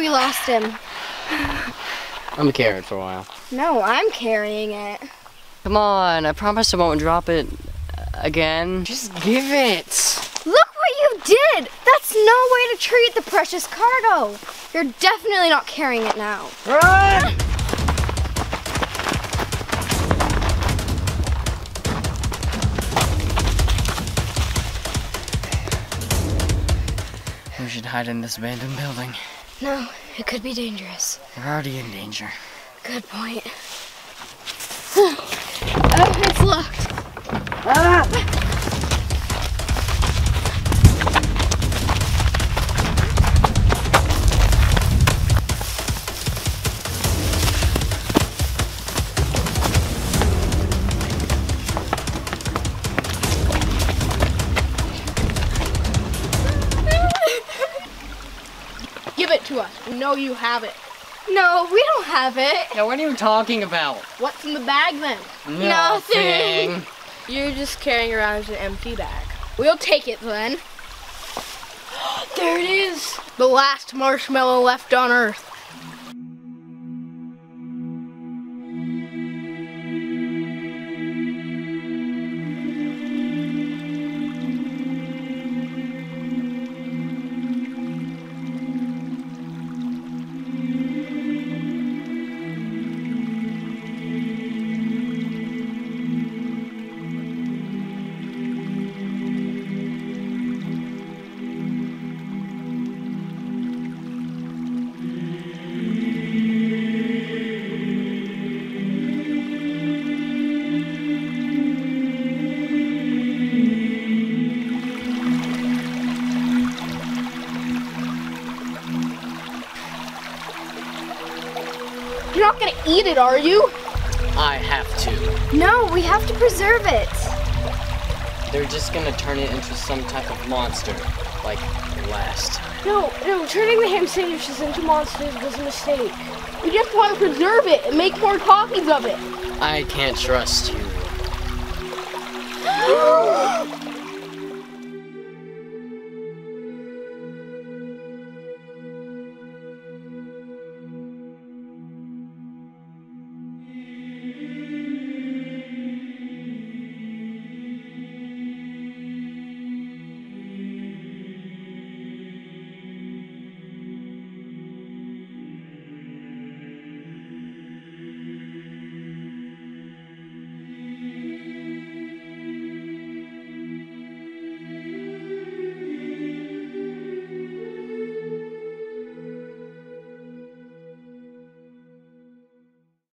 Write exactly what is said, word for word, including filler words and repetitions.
we lost him. I'm carrying it for a while. No, I'm carrying it. Come on, I promise I won't drop it again. Just give it. Look what you did! That's no way to treat the precious cargo. You're definitely not carrying it now. Run! We should hide in this abandoned building. No, it could be dangerous. We're already in danger. Good point. Oh, it's locked. Ah! Give it to us. We know you have it. No, we don't have it. Yeah, what are you talking about? What's in the bag then? Nothing. You're just carrying around an empty bag. We'll take it then. There it is. The last marshmallow left on Earth. You're not gonna eat it, are you? I have to. No, we have to preserve it. They're just gonna turn it into some type of monster, like last time. No, no, turning the ham sandwiches into monsters was a mistake. We just want to preserve it and make more copies of it. I can't trust you.